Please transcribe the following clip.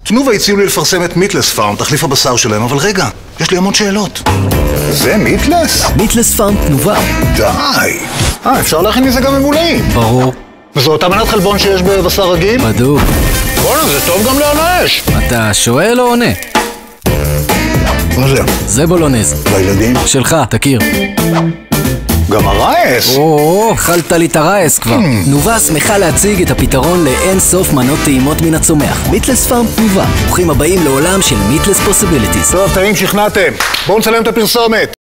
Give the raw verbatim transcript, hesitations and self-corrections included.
תנובה הציעו לי לפרסם את מיטלס פארם, תחליף הבשר שלהם, אבל רגע, יש לי המון שאלות. זה מיטלס? מיטלס פארם תנובה. די. אה, אפשר להכין מזה גם ממולאים. ברור. וזו אותה מנת חלבון שיש בבשר רגיל? בדוק. בוא'נה, זה טוב גם להנאש. אתה שואל או עונה? מה זה? זה בולונז. לילדים? שלך, תכיר. גם הרייס. או, אכלת לי את הרייס כבר. תנובה שמחה להציג את הפתרון לאין סוף מנות טעימות מן הצומח. מיטלס פארם תנובה. ברוכים הבאים לעולם של מיטלס פוסיביליטיז. טוב, טעים, שכנעתם. בואו נצלם את הפרסומת.